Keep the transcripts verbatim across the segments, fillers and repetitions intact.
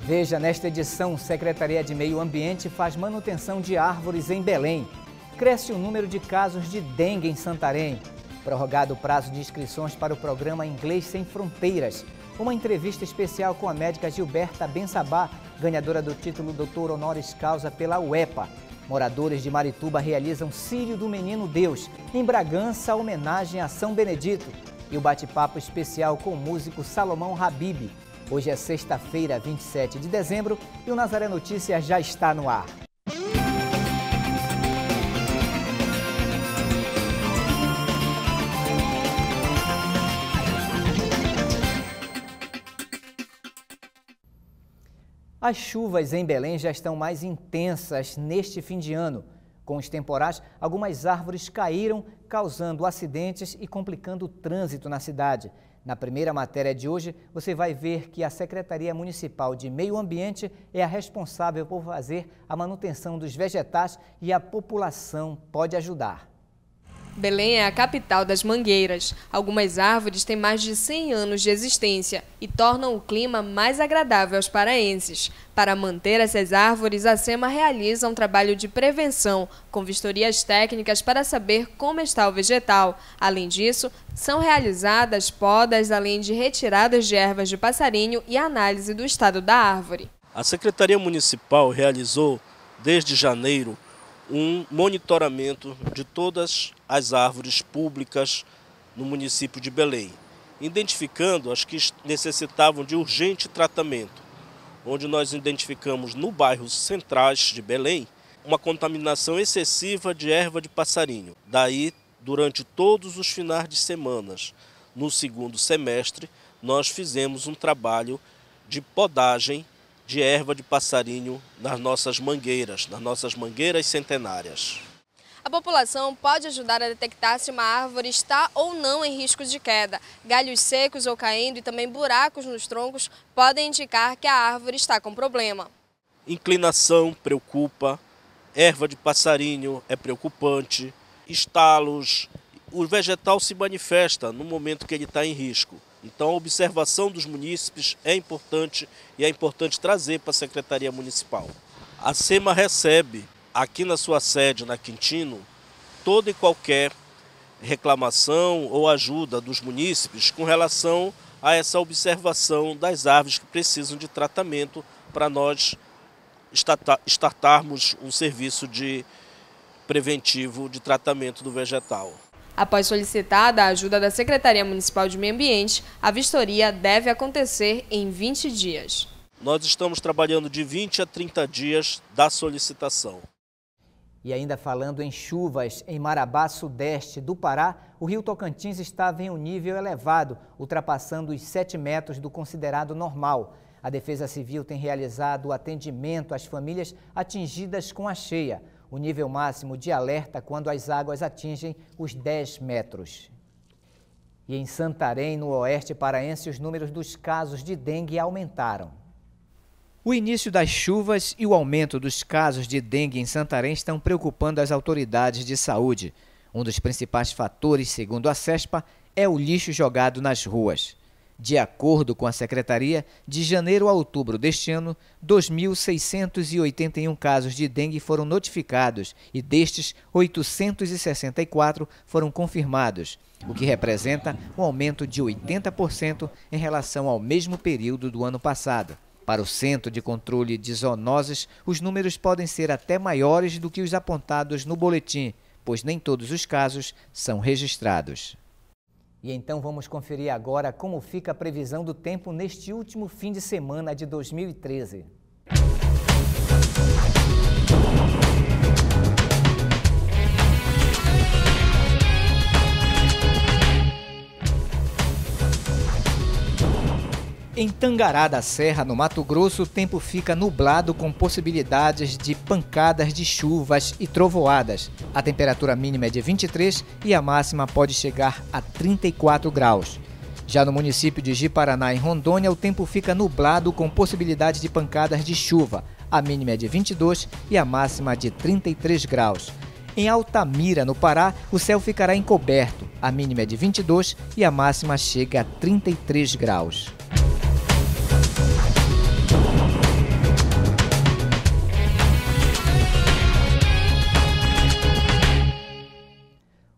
Veja nesta edição, Secretaria de Meio Ambiente faz manutenção de árvores em Belém. Cresce o número de casos de dengue em Santarém. Prorrogado o prazo de inscrições para o programa Inglês Sem Fronteiras. Uma entrevista especial com a médica Gilberta Bensabá, ganhadora do título doutor honoris causa pela U E P A. Moradores de Marituba realizam Círio do Menino Deus. Em Bragança, homenagem a São Benedito. E o bate-papo especial com o músico Salomão Habib. Hoje é sexta-feira, vinte e sete de dezembro, e o Nazaré Notícias já está no ar. As chuvas em Belém já estão mais intensas neste fim de ano. Com os temporais, algumas árvores caíram, causando acidentes e complicando o trânsito na cidade. Na primeira matéria de hoje, você vai ver que a Secretaria Municipal de Meio Ambiente é a responsável por fazer a manutenção dos vegetais e a população pode ajudar. Belém é a capital das mangueiras. Algumas árvores têm mais de cem anos de existência e tornam o clima mais agradável aos paraenses. Para manter essas árvores, a SEMA realiza um trabalho de prevenção, com vistorias técnicas para saber como está o vegetal. Além disso, são realizadas podas, além de retiradas de ervas de passarinho e análise do estado da árvore. A Secretaria Municipal realizou, desde janeiro, um monitoramento de todas as árvores públicas no município de Belém, identificando as que necessitavam de urgente tratamento, onde nós identificamos no bairro Centrais de Belém uma contaminação excessiva de erva de passarinho. Daí, durante todos os finais de semana, no segundo semestre, nós fizemos um trabalho de podagem de erva de passarinho nas nossas mangueiras, nas nossas mangueiras centenárias. A população pode ajudar a detectar se uma árvore está ou não em risco de queda. Galhos secos ou caindo e também buracos nos troncos podem indicar que a árvore está com problema. Inclinação preocupa, erva de passarinho é preocupante, estalos, o vegetal se manifesta no momento que ele está em risco. Então, a observação dos munícipes é importante e é importante trazer para a Secretaria Municipal. A SEMA recebe, aqui na sua sede, na Quintino, toda e qualquer reclamação ou ajuda dos munícipes com relação a essa observação das árvores que precisam de tratamento para nós startarmos um serviço de preventivo de tratamento do vegetal. Após solicitada a ajuda da Secretaria Municipal de Meio Ambiente, a vistoria deve acontecer em vinte dias. Nós estamos trabalhando de vinte a trinta dias da solicitação. E ainda falando em chuvas, em Marabá, sudeste do Pará, o rio Tocantins estava em um nível elevado, ultrapassando os sete metros do considerado normal. A Defesa Civil tem realizado o atendimento às famílias atingidas com a cheia. O nível máximo de alerta quando as águas atingem os dez metros. E em Santarém, no oeste paraense, os números dos casos de dengue aumentaram. O início das chuvas e o aumento dos casos de dengue em Santarém estão preocupando as autoridades de saúde. Um dos principais fatores, segundo a CESPA, é o lixo jogado nas ruas. De acordo com a Secretaria, de janeiro a outubro deste ano, dois mil seiscentos e oitenta e um casos de dengue foram notificados e destes, oitocentos e sessenta e quatro foram confirmados, o que representa um aumento de oitenta por cento em relação ao mesmo período do ano passado. Para o Centro de Controle de Zoonoses, os números podem ser até maiores do que os apontados no boletim, pois nem todos os casos são registrados. E então vamos conferir agora como fica a previsão do tempo neste último fim de semana de dois mil e treze. Em Tangará da Serra, no Mato Grosso, o tempo fica nublado com possibilidades de pancadas de chuvas e trovoadas. A temperatura mínima é de vinte e três e a máxima pode chegar a trinta e quatro graus. Já no município de Ji-Paraná, em Rondônia, o tempo fica nublado com possibilidade de pancadas de chuva. A mínima é de vinte e dois e a máxima de trinta e três graus. Em Altamira, no Pará, o céu ficará encoberto. A mínima é de vinte e dois e a máxima chega a trinta e três graus.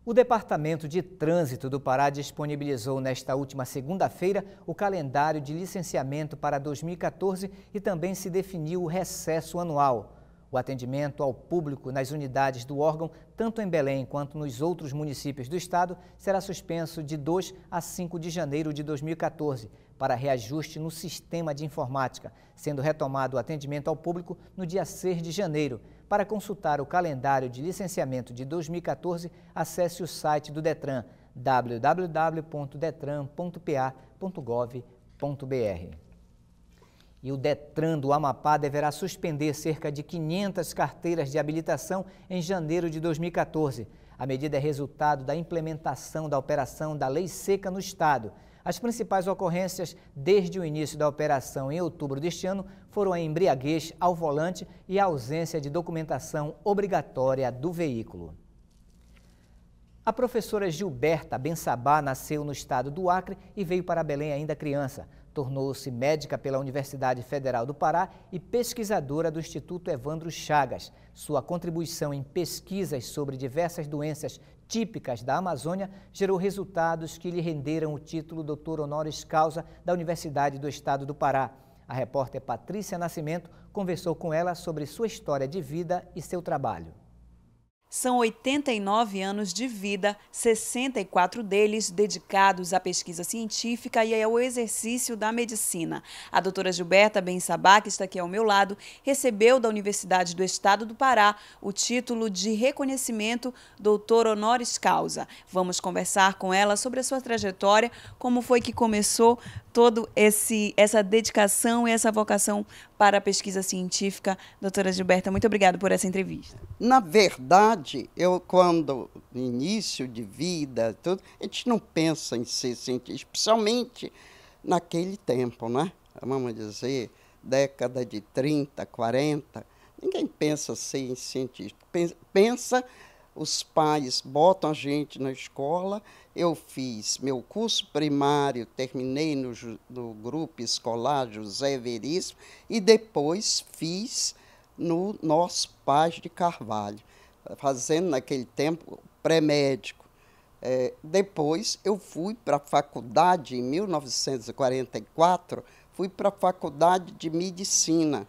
O Departamento de Trânsito do Pará disponibilizou nesta última segunda-feira o calendário de licenciamento para dois mil e quatorze e também se definiu o recesso anual. O atendimento ao público nas unidades do órgão, tanto em Belém quanto nos outros municípios do estado, será suspenso de dois a cinco de janeiro de dois mil e quatorze, para reajuste no sistema de informática, sendo retomado o atendimento ao público no dia seis de janeiro. Para consultar o calendário de licenciamento de dois mil e quatorze, acesse o site do Detran, w w w ponto detran ponto p a ponto gov ponto b r. E o Detran do Amapá deverá suspender cerca de quinhentas carteiras de habilitação em janeiro de dois mil e quatorze. A medida é resultado da implementação da operação da Lei Seca no estado. As principais ocorrências desde o início da operação em outubro deste ano foram a embriaguez ao volante e a ausência de documentação obrigatória do veículo. A professora Gilberta Bensabá nasceu no estado do Acre e veio para Belém ainda criança. Tornou-se médica pela Universidade Federal do Pará e pesquisadora do Instituto Evandro Chagas. Sua contribuição em pesquisas sobre diversas doenças típicas da Amazônia gerou resultados que lhe renderam o título doutor honoris causa da Universidade do Estado do Pará. A repórter Patrícia Nascimento conversou com ela sobre sua história de vida e seu trabalho. São oitenta e nove anos de vida, sessenta e quatro deles dedicados à pesquisa científica e ao exercício da medicina. A doutora Gilberta Bensabá, que está aqui ao meu lado, recebeu da Universidade do Estado do Pará o título de reconhecimento doutor honoris causa. Vamos conversar com ela sobre a sua trajetória, como foi que começou toda essa dedicação e essa vocação para a pesquisa científica. Doutora Gilberta, muito obrigada por essa entrevista. Na verdade, eu, quando, no início de vida, tudo, a gente não pensa em ser cientista, especialmente naquele tempo, né? Vamos dizer, década de trinta, quarenta, ninguém pensa ser cientista. Pensa, os pais botam a gente na escola. Eu fiz meu curso primário, terminei no, no grupo escolar José Veríssimo e depois fiz no nosso Paz de Carvalho, fazendo naquele tempo pré-médico. É, depois eu fui para a faculdade, em mil novecentos e quarenta e quatro, fui para a faculdade de medicina,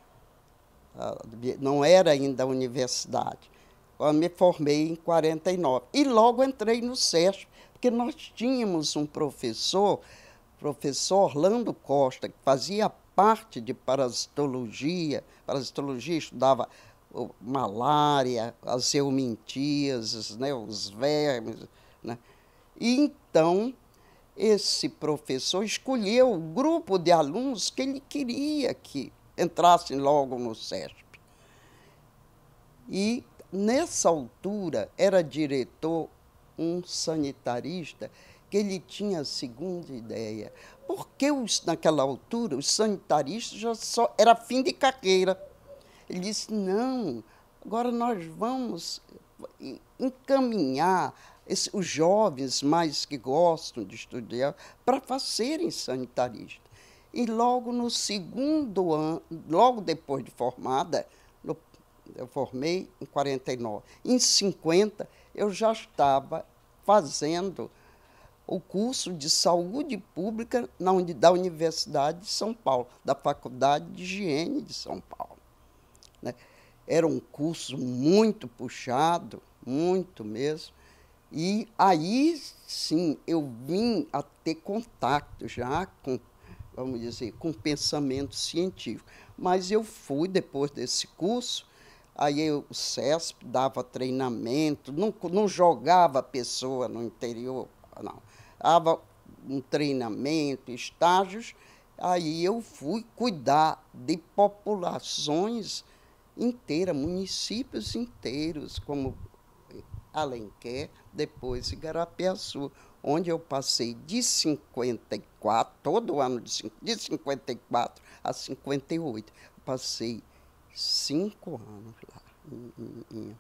não era ainda a universidade. Eu me formei em quarenta e nove e logo entrei no SESP, porque nós tínhamos um professor, professor Orlando Costa, que fazia parte de parasitologia. Parasitologia estudava malária, as eumintíases, né, os vermes, né? E então, esse professor escolheu o grupo de alunos que ele queria que entrassem logo no SESP. E, nessa altura, era diretor um sanitarista que ele tinha a seguinte ideia. Porque, os, naquela altura, os sanitaristas já só era fim de carreira. Ele disse, não, agora nós vamos encaminhar esse, os jovens mais que gostam de estudar para serem sanitaristas. E logo no segundo ano, logo depois de formada, no, eu formei em quarenta e nove, em cinquenta eu já estava fazendo o curso de saúde pública na, da Universidade de São Paulo, da Faculdade de Higiene de São Paulo. Né? Era um curso muito puxado, muito mesmo, e aí sim eu vim a ter contato já com, vamos dizer, com pensamento científico. Mas eu fui, depois desse curso, aí eu, o SESP dava treinamento, não, não jogava a pessoa no interior, não. Dava um treinamento, estágios, aí eu fui cuidar de populações inteiras, municípios inteiros, como Alenquer, depois Igarapiaçu, onde eu passei de cinquenta e quatro, todo ano de, de cinquenta e quatro a cinquenta e oito, passei cinco anos lá. Em, em,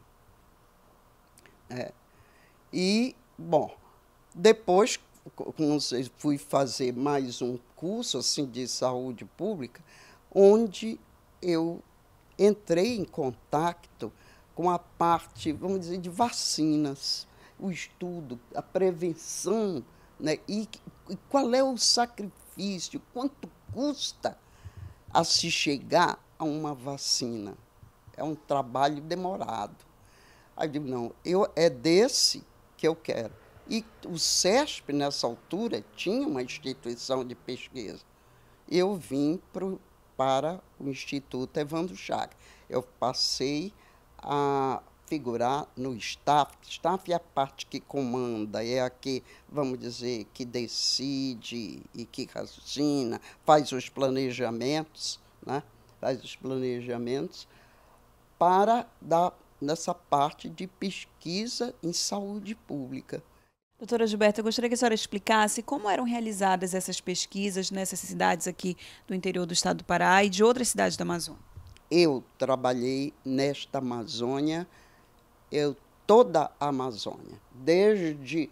é. E, bom, depois fui fazer mais um curso assim, de saúde pública, onde eu entrei em contato com a parte, vamos dizer, de vacinas. o estudo, a prevenção, né? e, e qual é o sacrifício, quanto custa a se chegar a uma vacina. É um trabalho demorado. Aí eu digo, não, eu, é desse que eu quero. E o SESP, nessa altura, tinha uma instituição de pesquisa. Eu vim pro, para o Instituto Evandro Chagas. Eu passei a figurar no staff. Staff é a parte que comanda, é a que, vamos dizer, que decide e que raciocina, faz os planejamentos, né? faz os planejamentos para dar nessa parte de pesquisa em saúde pública. Doutora Gilberta, eu gostaria que a senhora explicasse como eram realizadas essas pesquisas nessas cidades aqui do interior do estado do Pará e de outras cidades da Amazônia. Eu trabalhei nesta Amazônia, eu, toda a Amazônia, desde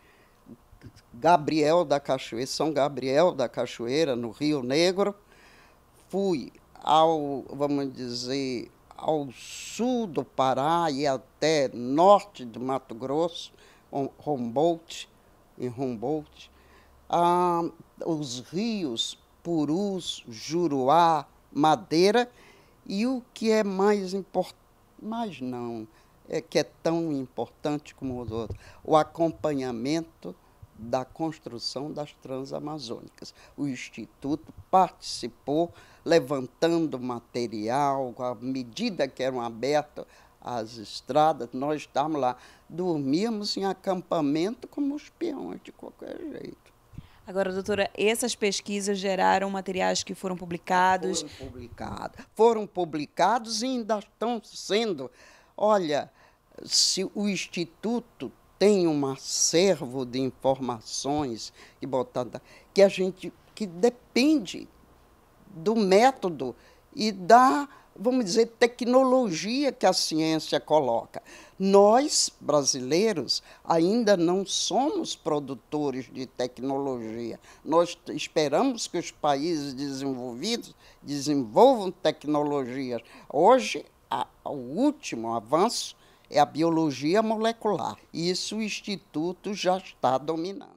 Gabriel da Cachoeira, São Gabriel da Cachoeira, no Rio Negro, fui ao, vamos dizer, ao sul do Pará e até norte do Mato Grosso, Humboldt, em Humboldt, ah, os rios Purus, Juruá, Madeira, e o que é mais importante, mais não, é que é tão importante como os outros, o acompanhamento da construção das transamazônicas. O Instituto participou, levantando material, à medida que eram abertas as estradas, nós estávamos lá, dormíamos em acampamento como os peões, de qualquer jeito. Agora, doutora, essas pesquisas geraram materiais que foram publicados? Foram publicados, foram publicados e ainda estão sendo. Olha, se o Instituto tem um acervo de informações que, botada, que a gente que depende do método e da, vamos dizer, tecnologia que a ciência coloca. Nós, brasileiros, ainda não somos produtores de tecnologia. Nós esperamos que os países desenvolvidos desenvolvam tecnologias. Hoje, a, o último avanço é a biologia molecular. Isso o Instituto já está dominando.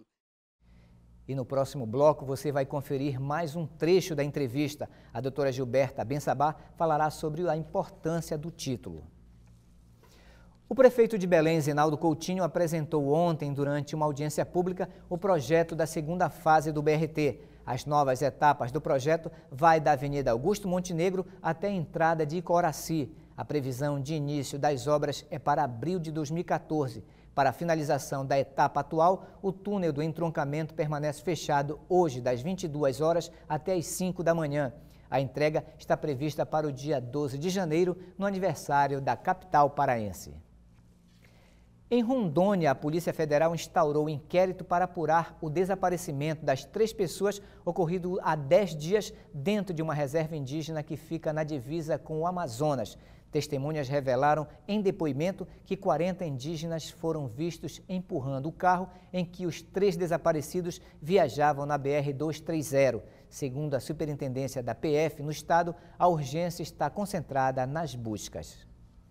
E no próximo bloco você vai conferir mais um trecho da entrevista. A doutora Gilberta Bensabá falará sobre a importância do título. O prefeito de Belém, Zinaldo Coutinho, apresentou ontem, durante uma audiência pública, o projeto da segunda fase do B R T. As novas etapas do projeto vai da Avenida Augusto Montenegro até a entrada de Icoraci. A previsão de início das obras é para abril de dois mil e quatorze. Para a finalização da etapa atual, o túnel do entroncamento permanece fechado hoje, das vinte e duas horas até as cinco da manhã. A entrega está prevista para o dia doze de janeiro, no aniversário da capital paraense. Em Rondônia, a Polícia Federal instaurou um inquérito para apurar o desaparecimento das três pessoas ocorrido há dez dias dentro de uma reserva indígena que fica na divisa com o Amazonas. Testemunhas revelaram em depoimento que quarenta indígenas foram vistos empurrando o carro em que os três desaparecidos viajavam na B R duzentos e trinta. Segundo a Superintendência da P F no estado, a urgência está concentrada nas buscas.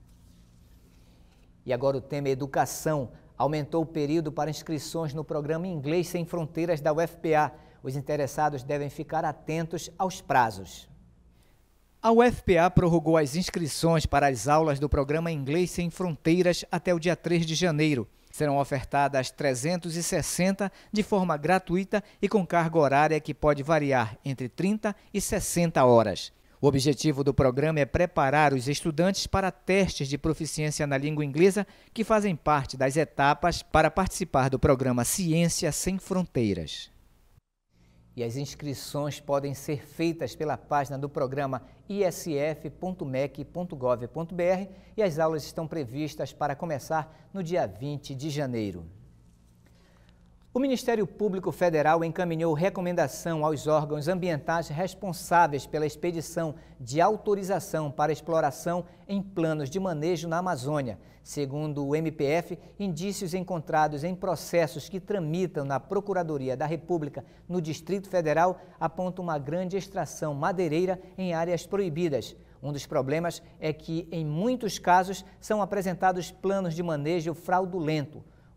E agora o tema educação. Aumentou o período para inscrições no programa Inglês Sem Fronteiras da U F P A. Os interessados devem ficar atentos aos prazos. A U F P A prorrogou as inscrições para as aulas do programa Inglês Sem Fronteiras até o dia três de janeiro. Serão ofertadas trezentas e sessenta de forma gratuita e com carga horária que pode variar entre trinta e sessenta horas. O objetivo do programa é preparar os estudantes para testes de proficiência na língua inglesa que fazem parte das etapas para participar do programa Ciência Sem Fronteiras. E as inscrições podem ser feitas pela página do programa i s f ponto m e c ponto gov ponto b r e as aulas estão previstas para começar no dia vinte de janeiro. O Ministério Público Federal encaminhou recomendação aos órgãos ambientais responsáveis pela expedição de autorização para exploração em planos de manejo na Amazônia. Segundo o M P F, indícios encontrados em processos que tramitam na Procuradoria da República no Distrito Federal apontam uma grande extração madeireira em áreas proibidas. Um dos problemas é que, em muitos casos, são apresentados planos de manejo fraudulento.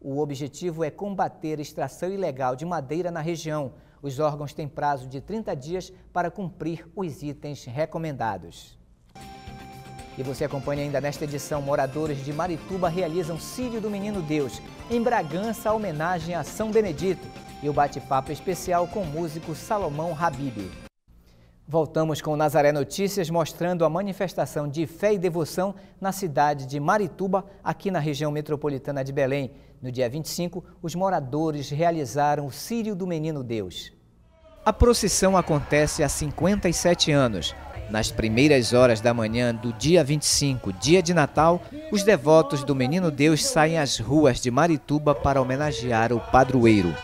O objetivo é combater a extração ilegal de madeira na região. Os órgãos têm prazo de trinta dias para cumprir os itens recomendados. E você acompanha ainda nesta edição, moradores de Marituba realizam Círio do Menino Deus. Em Bragança, a homenagem a São Benedito. E o bate-papo especial com o músico Salomão Habib. Voltamos com o Nazaré Notícias, mostrando a manifestação de fé e devoção na cidade de Marituba, aqui na região metropolitana de Belém. No dia vinte e cinco, os moradores realizaram o Círio do Menino Deus. A procissão acontece há cinquenta e sete anos. Nas primeiras horas da manhã do dia vinte e cinco, dia de Natal, os devotos do Menino Deus saem às ruas de Marituba para homenagear o padroeiro.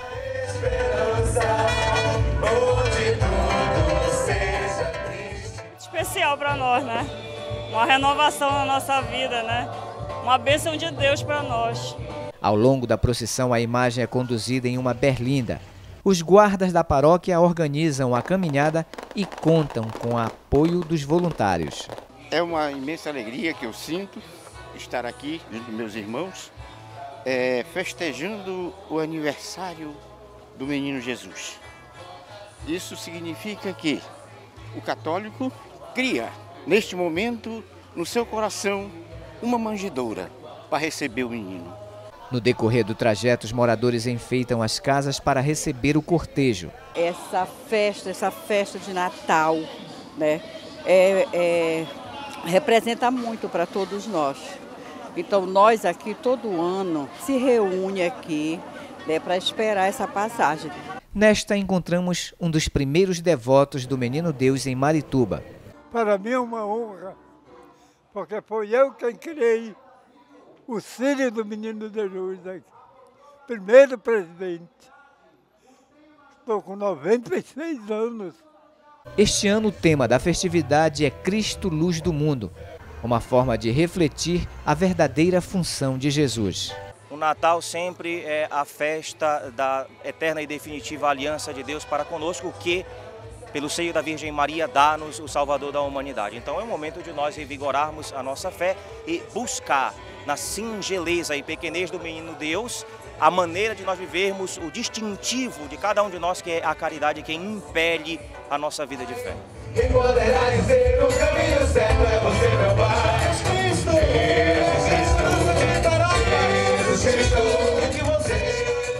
Especial para nós, né? Uma renovação na nossa vida, né? Uma bênção de Deus para nós. Ao longo da procissão, a imagem é conduzida em uma berlinda. Os guardas da paróquia organizam a caminhada e contam com o apoio dos voluntários. É uma imensa alegria que eu sinto estar aqui junto com meus irmãos, é, festejando o aniversário do Menino Jesus. Isso significa que o católico cria, neste momento, no seu coração, uma manjedoura para receber o menino. No decorrer do trajeto, os moradores enfeitam as casas para receber o cortejo. Essa festa, essa festa de Natal, né, é, é, representa muito para todos nós. Então, nós aqui, todo ano, se reúne aqui, né, para esperar essa passagem. Nesta, encontramos um dos primeiros devotos do Menino Deus em Marituba. Para mim é uma honra, porque foi eu quem criei o Círio do Menino Deus aqui. Primeiro presidente. Estou com noventa e seis anos. Este ano o tema da festividade é Cristo, Luz do Mundo, uma forma de refletir a verdadeira função de Jesus. O Natal sempre é a festa da eterna e definitiva aliança de Deus para conosco, que, pelo seio da Virgem Maria, dá-nos o Salvador da humanidade. Então é o momento de nós revigorarmos a nossa fé e buscar na singeleza e pequenez do Menino Deus a maneira de nós vivermos o distintivo de cada um de nós, que é a caridade que impele a nossa vida de fé. Quem poderá dizer o caminho certo é você, meu Pai. Jesus Cristo, Jesus Cristo, Jesus Cristo, que você...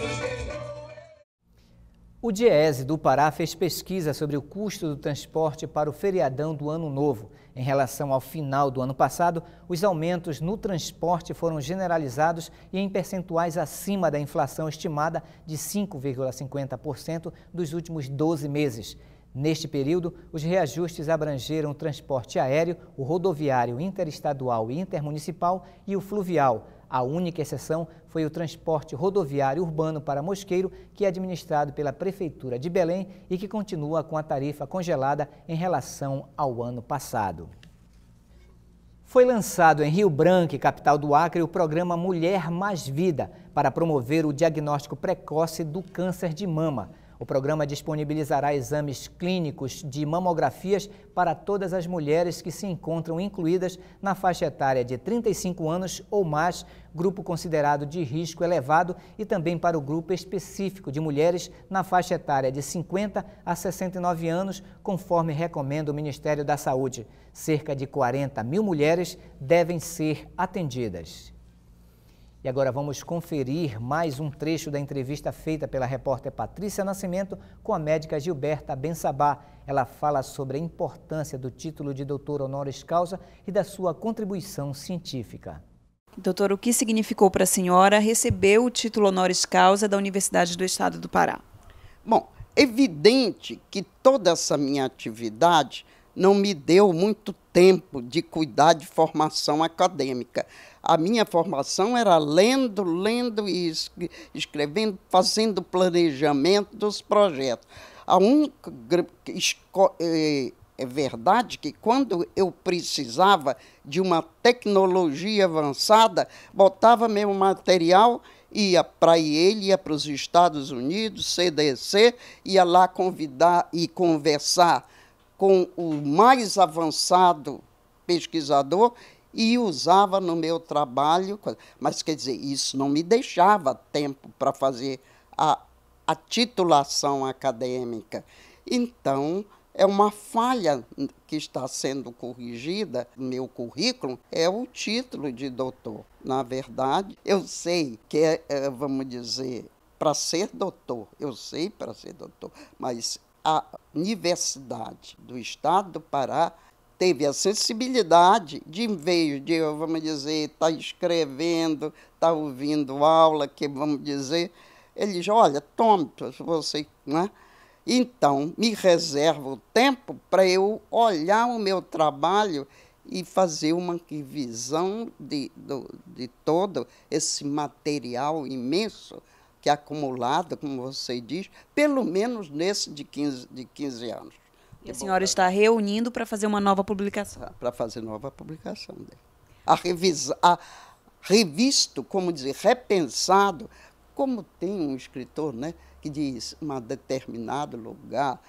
O DIEESE do Pará fez pesquisa sobre o custo do transporte para o feriadão do Ano Novo. Em relação ao final do ano passado, os aumentos no transporte foram generalizados e em percentuais acima da inflação estimada de cinco vírgula cinquenta por cento dos últimos doze meses. Neste período, os reajustes abrangeram o transporte aéreo, o rodoviário interestadual e intermunicipal e o fluvial. A única exceção foi o transporte rodoviário urbano para Mosqueiro, que é administrado pela Prefeitura de Belém e que continua com a tarifa congelada em relação ao ano passado. Foi lançado em Rio Branco, capital do Acre, o programa Mulher Mais Vida, para promover o diagnóstico precoce do câncer de mama. O programa disponibilizará exames clínicos de mamografias para todas as mulheres que se encontram incluídas na faixa etária de trinta e cinco anos ou mais, grupo considerado de risco elevado, e também para o grupo específico de mulheres na faixa etária de cinquenta a sessenta e nove anos, conforme recomenda o Ministério da Saúde. Cerca de quarenta mil mulheres devem ser atendidas. E agora vamos conferir mais um trecho da entrevista feita pela repórter Patrícia Nascimento com a médica Gilberta Bensabá. Ela fala sobre a importância do título de doutor honoris causa e da sua contribuição científica. Doutor, o que significou para a senhora receber o título honoris causa da Universidade do Estado do Pará? Bom, evidente que toda essa minha atividade não me deu muito tempo de cuidar de formação acadêmica. A minha formação era lendo, lendo e escrevendo, fazendo planejamento dos projetos. A única, é verdade que quando eu precisava de uma tecnologia avançada, botava meu material, ia para ele, ia para os Estados Unidos, C D C, ia lá convidar e conversar com o mais avançado pesquisador e usava no meu trabalho, mas quer dizer, isso não me deixava tempo para fazer a, a titulação acadêmica. Então, é uma falha que está sendo corrigida no meu currículo, é o título de doutor. Na verdade, eu sei que é, é vamos dizer, para ser doutor, eu sei para ser doutor, mas a Universidade do Estado do Pará teve a sensibilidade de, em vez de, vamos dizer, estar tá escrevendo, estar tá ouvindo aula, que vamos dizer, eles, olha, tome, você, né? Então, me reserva o tempo para eu olhar o meu trabalho e fazer uma revisão de, de, de todo esse material imenso que é acumulado, como você diz, pelo menos nesse de quinze, de quinze anos. E a senhora está reunindo para fazer uma nova publicação? Para fazer nova publicação dele. A, revisa, a revisto, como dizer, repensado, como tem um escritor, né, que diz um determinado lugar,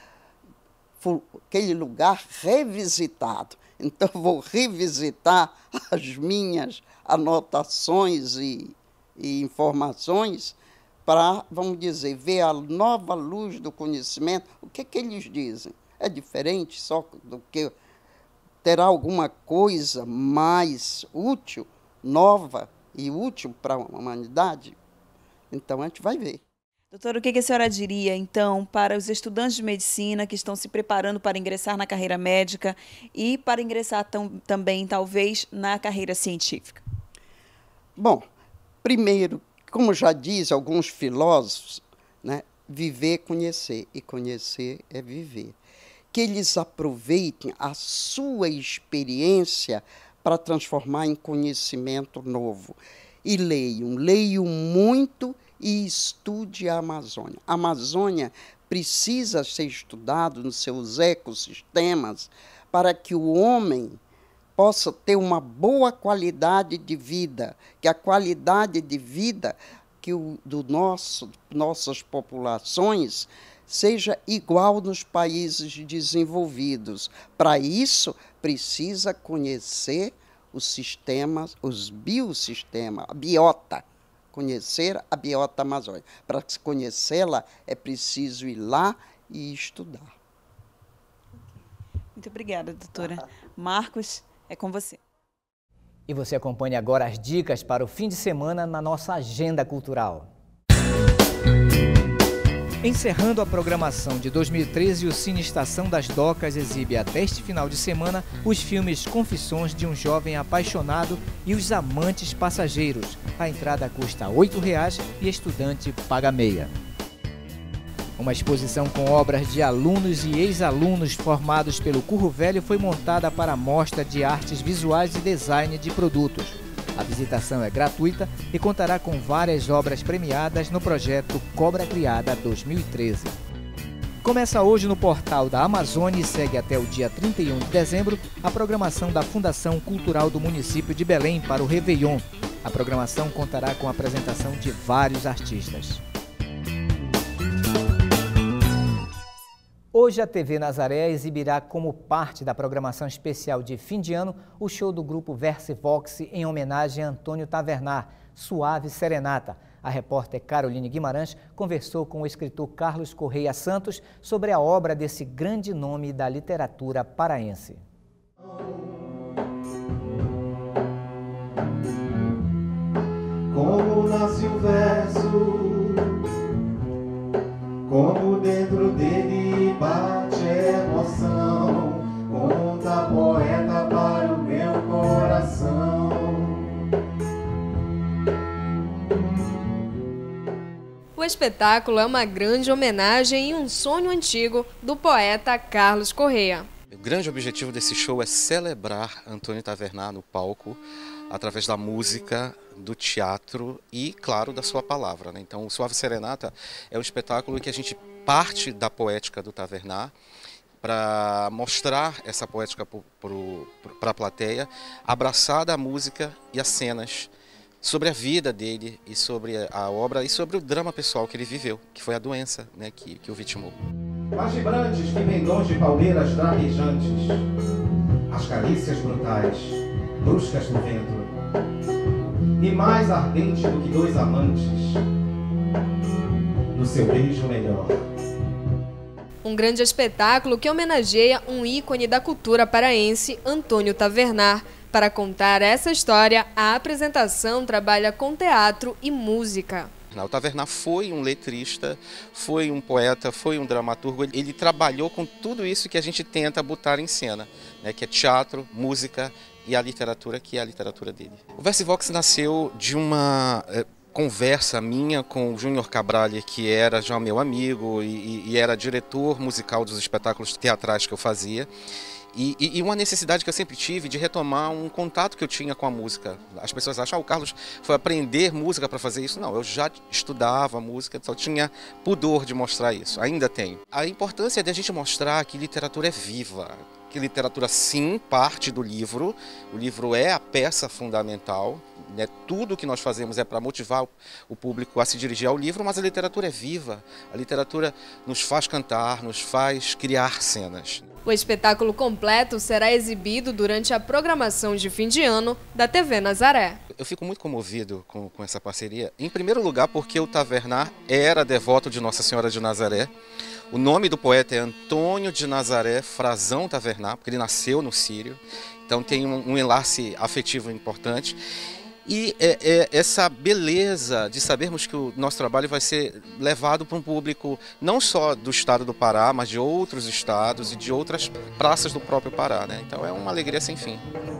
aquele lugar revisitado. Então, vou revisitar as minhas anotações e, e informações para, vamos dizer, ver a nova luz do conhecimento. O que, que eles dizem? É diferente só do que terá alguma coisa mais útil, nova e útil para a humanidade? Então, a gente vai ver. Doutora, o que a senhora diria, então, para os estudantes de medicina que estão se preparando para ingressar na carreira médica e para ingressar tam, também, talvez, na carreira científica? Bom, primeiro, como já diz alguns filósofos, né, viver é conhecer, e conhecer é viver. Que eles aproveitem a sua experiência para transformar em conhecimento novo. E leiam, leiam muito e estude a Amazônia. A Amazônia precisa ser estudado nos seus ecossistemas para que o homem possa ter uma boa qualidade de vida, que a qualidade de vida que o, do nosso, nossas populações seja igual nos países desenvolvidos. Para isso, precisa conhecer os sistemas, os biossistemas, a biota, conhecer a biota amazônica. Para conhecê-la, é preciso ir lá e estudar. Muito obrigada, doutora. Marcos, é com você. E você acompanha agora as dicas para o fim de semana na nossa agenda cultural. Encerrando a programação de dois mil e treze, o Cine Estação das Docas exibe até este final de semana os filmes Confissões de um Jovem Apaixonado e Os Amantes Passageiros. A entrada custa oito reais e estudante paga meia. Uma exposição com obras de alunos e ex-alunos formados pelo Curro Velho foi montada para a Mostra de Artes Visuais e Design de Produtos. A visitação é gratuita e contará com várias obras premiadas no projeto Cobra Criada dois mil e treze. Começa hoje no portal da Amazônia e segue até o dia trinta e um de dezembro a programação da Fundação Cultural do município de Belém para o Réveillon. A programação contará com a apresentação de vários artistas. Hoje a T V Nazaré exibirá como parte da programação especial de fim de ano o show do grupo Versivox em homenagem a Antônio Tavernar, Suave Serenata. A repórter Caroline Guimarães conversou com o escritor Carlos Correia Santos sobre a obra desse grande nome da literatura paraense. Como nasce o verso, como dentro dele bate emoção, conta poeta para o meu coração. O espetáculo é uma grande homenagem e um sonho antigo do poeta Carlos Correia. O grande objetivo desse show é celebrar Antônio Tavernar no palco, através da música, do teatro e, claro, da sua palavra, né? Então, o Suave Serenata é um espetáculo que a gente parte da poética do Tavernar para mostrar essa poética para a plateia, abraçada à música e às cenas, sobre a vida dele e sobre a obra e sobre o drama pessoal que ele viveu, que foi a doença, né, que, que o vitimou. Mas vibrantes que vem longe palmeiras trapejantes, as carícias brutais, bruscas do vento, e mais ardente do que dois amantes, no seu beijo melhor. Um grande espetáculo que homenageia um ícone da cultura paraense, Antônio Tavernar. Para contar essa história, a apresentação trabalha com teatro e música. O Tavernar foi um letrista, foi um poeta, foi um dramaturgo. Ele trabalhou com tudo isso que a gente tenta botar em cena, né, que é teatro, música e a literatura, que é a literatura dele. O Versivox nasceu de uma é, conversa minha com o Júnior Cabral, que era já meu amigo e, e era diretor musical dos espetáculos teatrais que eu fazia. E, e uma necessidade que eu sempre tive de retomar um contato que eu tinha com a música. As pessoas acham, ah, o Carlos foi aprender música para fazer isso. Não, eu já estudava música, só tinha pudor de mostrar isso, ainda tenho. A importância de a gente mostrar que literatura é viva, que literatura sim parte do livro, o livro é a peça fundamental, né? Tudo que nós fazemos é para motivar o público a se dirigir ao livro, mas a literatura é viva, a literatura nos faz cantar, nos faz criar cenas. O espetáculo completo será exibido durante a programação de fim de ano da T V Nazaré. Eu fico muito comovido com, com essa parceria, em primeiro lugar porque o Tavernar era devoto de Nossa Senhora de Nazaré. O nome do poeta é Antônio de Nazaré Frazão Tavernar, porque ele nasceu no Sírio, então tem um, um enlace afetivo importante. E é, é, essa beleza de sabermos que o nosso trabalho vai ser levado para um público não só do estado do Pará, mas de outros estados e de outras praças do próprio Pará, né? Então é uma alegria sem fim.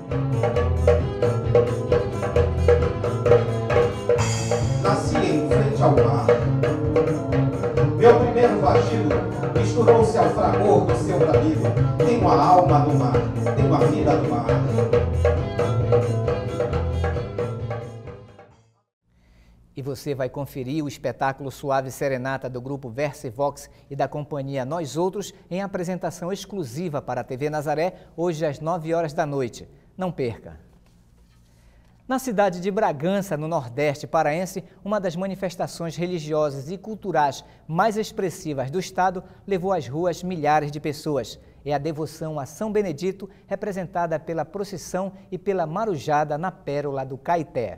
Nasci em frente ao mar. Meu primeiro vagio misturou-se ao fragor do seu bramido. Tenho a alma do mar, tenho a vida do mar. E você vai conferir o espetáculo Suave Serenata do grupo Versivox e da companhia Nós Outros em apresentação exclusiva para a T V Nazaré, hoje às nove horas da noite. Não perca! Na cidade de Bragança, no Nordeste paraense, uma das manifestações religiosas e culturais mais expressivas do estado levou às ruas milhares de pessoas. É a devoção a São Benedito, representada pela procissão e pela marujada na Pérola do Caeté.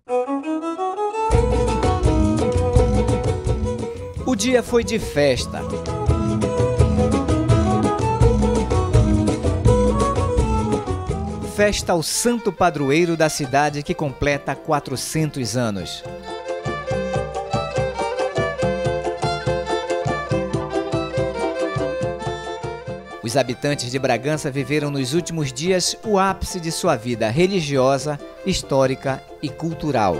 O dia foi de festa. Festa ao santo padroeiro da cidade que completa quatrocentos anos. Os habitantes de Bragança viveram nos últimos dias o ápice de sua vida religiosa, histórica e cultural.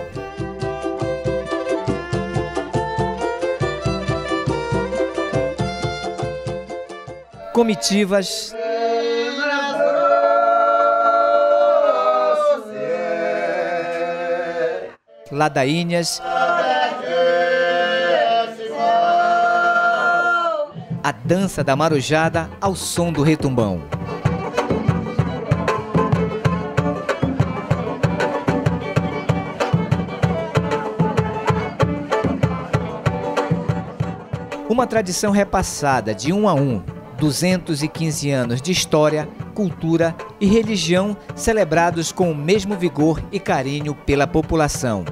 Comitivas, ladainhas, a dança da marujada ao som do retumbão. Uma tradição repassada de um a um, duzentos e quinze anos de história, cultura e religião celebrados com o mesmo vigor e carinho pela população.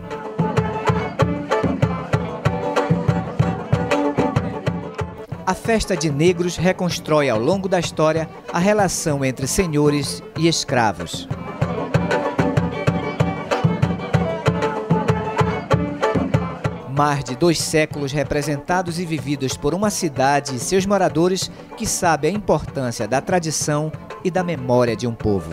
A festa de negros reconstrói ao longo da história a relação entre senhores e escravos. Mais de dois séculos representados e vividos por uma cidade e seus moradores que sabe a importância da tradição e da memória de um povo.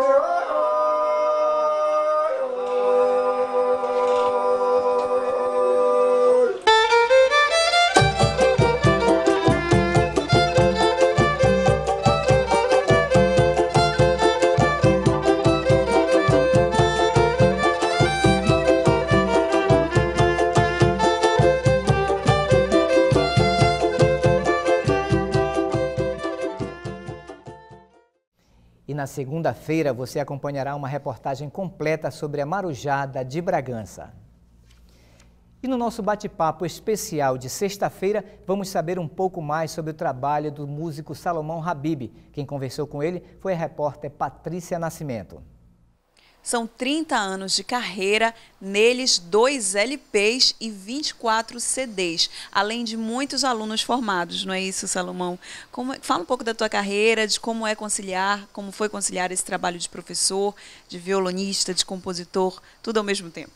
E na segunda-feira você acompanhará uma reportagem completa sobre a marujada de Bragança. E no nosso bate-papo especial de sexta-feira, vamos saber um pouco mais sobre o trabalho do músico Salomão Habib. Quem conversou com ele foi a repórter Patrícia Nascimento. São trinta anos de carreira, neles dois L Ps e vinte e quatro C Ds, além de muitos alunos formados, não é isso, Salomão? Como, fala um pouco da tua carreira, de como é conciliar, como foi conciliar esse trabalho de professor, de violonista, de compositor, tudo ao mesmo tempo.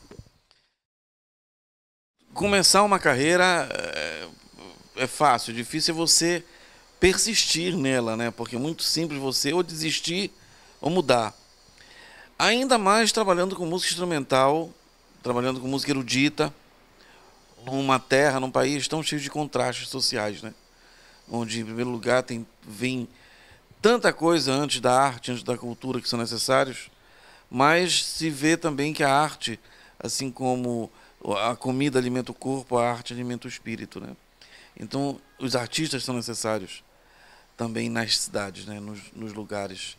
Começar uma carreira é, é fácil, difícil é você persistir nela, né? Porque é muito simples você ou desistir ou mudar. Ainda mais trabalhando com música instrumental, trabalhando com música erudita, numa terra, num país tão cheio de contrastes sociais, né? Onde, em primeiro lugar, tem, vem tanta coisa antes da arte, antes da cultura que são necessários, mas se vê também que a arte, assim como a comida alimenta o corpo, a arte alimenta o espírito, né? Então, os artistas são necessários também nas cidades, né? nos, nos lugares.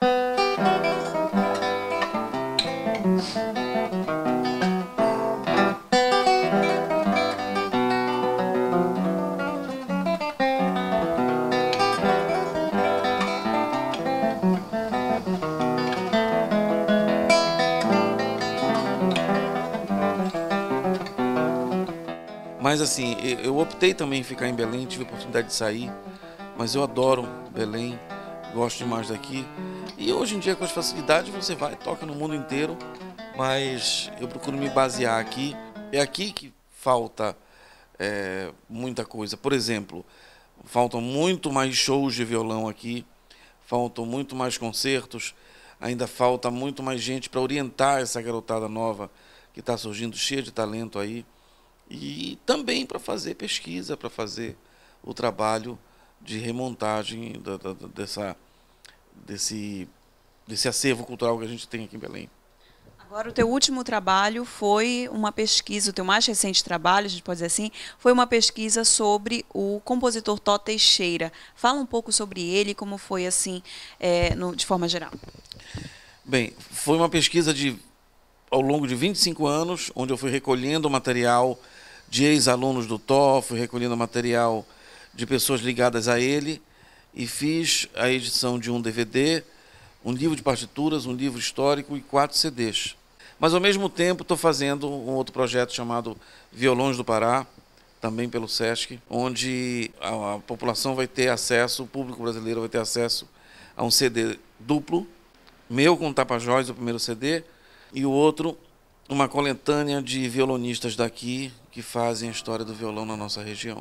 Mas assim, eu optei também em ficar em Belém, tive a oportunidade de sair, mas eu adoro Belém, gosto demais daqui. E hoje em dia, com as facilidades, você vai, toca no mundo inteiro, mas eu procuro me basear aqui. É aqui que falta é, muita coisa. Por exemplo, faltam muito mais shows de violão aqui, faltam muito mais concertos, ainda falta muito mais gente para orientar essa garotada nova que está surgindo, cheia de talento aí. E também para fazer pesquisa, para fazer o trabalho de remontagem da, da, dessa, desse, desse acervo cultural que a gente tem aqui em Belém. Agora, o teu último trabalho foi uma pesquisa, o teu mais recente trabalho, a gente pode dizer assim, foi uma pesquisa sobre o compositor Tó Teixeira. Fala um pouco sobre ele, como foi assim, é, no, de forma geral. Bem, foi uma pesquisa de, ao longo de vinte e cinco anos, onde eu fui recolhendo material de ex-alunos do Tó, fui recolhendo material de pessoas ligadas a ele e fiz a edição de um D V D, um livro de partituras, um livro histórico e quatro C Ds. Mas, ao mesmo tempo, estou fazendo um outro projeto chamado Violões do Pará, também pelo Sesc, onde a, a população vai ter acesso, o público brasileiro vai ter acesso a um C D duplo, meu com Tapajós, o primeiro C D, e o outro, uma coletânea de violonistas daqui que fazem a história do violão na nossa região.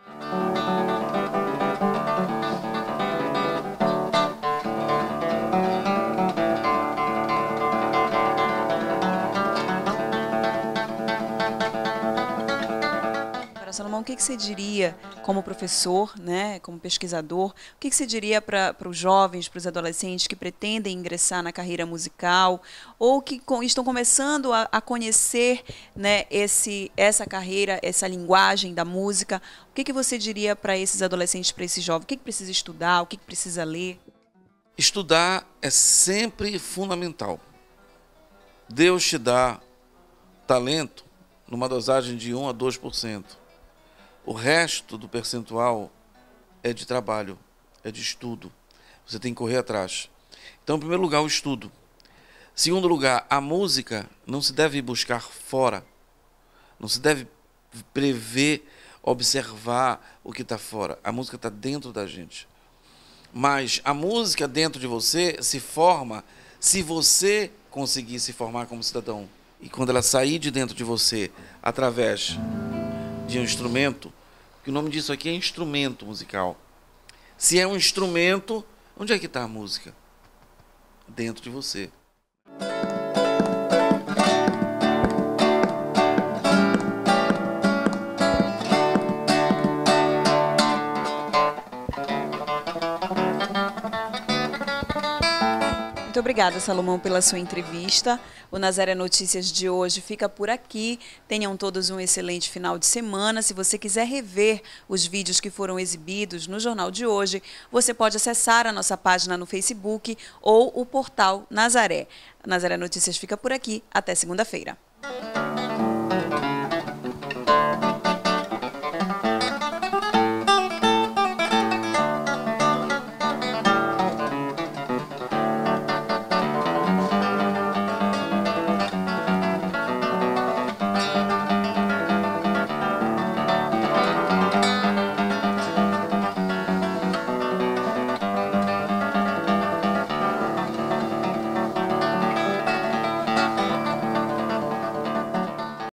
Salomão, o que, que você diria como professor, né, como pesquisador, o que, que você diria para os jovens, para os adolescentes que pretendem ingressar na carreira musical ou que com, estão começando a, a conhecer, né, esse, essa carreira, essa linguagem da música? O que, que você diria para esses adolescentes, para esses jovens? O que, que precisa estudar, o que, que precisa ler? Estudar é sempre fundamental. Deus te dá talento numa dosagem de um a dois por cento. O resto do percentual é de trabalho, é de estudo. Você tem que correr atrás. Então, em primeiro lugar, o estudo. Em segundo lugar, a música não se deve buscar fora. Não se deve prever, observar o que está fora. A música está dentro da gente. Mas a música dentro de você se forma se você conseguir se formar como cidadão. E quando ela sair de dentro de você, através de um instrumento, que o nome disso aqui é instrumento musical. Se é um instrumento, onde é que está a música? Dentro de você. Muito obrigada, Salomão, pela sua entrevista. O Nazaré Notícias de hoje fica por aqui. Tenham todos um excelente final de semana. Se você quiser rever os vídeos que foram exibidos no jornal de hoje, você pode acessar a nossa página no Facebook ou o portal Nazaré. Nazaré Notícias fica por aqui. Até segunda-feira.